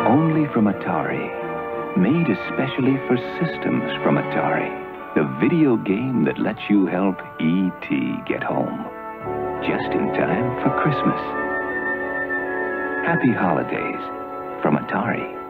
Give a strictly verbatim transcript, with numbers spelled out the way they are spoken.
Only from Atari. Made especially for systems from Atari. The video game that lets you help E T get home. Just in time for Christmas. Happy holidays from Atari.